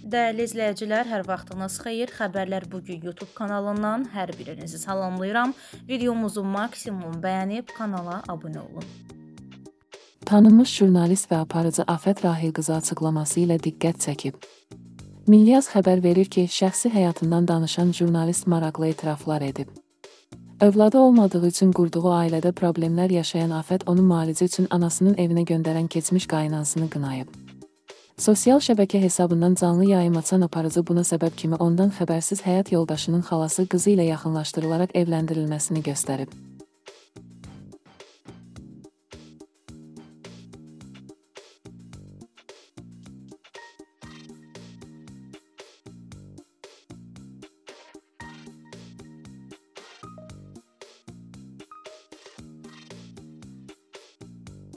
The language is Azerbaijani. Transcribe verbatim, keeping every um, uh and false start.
Dəyərli izləyicilər, hər vaxtınız xeyir. Xəbərlər bugün YouTube kanalından hər birinizi salamlayıram. Videomuzu maksimum bəyənib kanala abunə olun. Tanınmış jurnalist və aparıcı Afət Rahil qızı açıqlaması ilə diqqət çəkib. Milyaz xəbər verir ki, şəxsi həyatından danışan jurnalist maraqlı etiraflar edib. Övladı olmadığı üçün qurduğu ailədə problemlər yaşayan Afət onu müalicə üçün anasının evinə göndərən keçmiş qaynanasını qınayıb. Sosial şəbəkə hesabından canlı yayım açan aparıcı buna səbəb kimi ondan xəbərsiz həyat yoldaşının xalası qızı ilə yaxınlaşdırılaraq evləndirilməsini göstərib.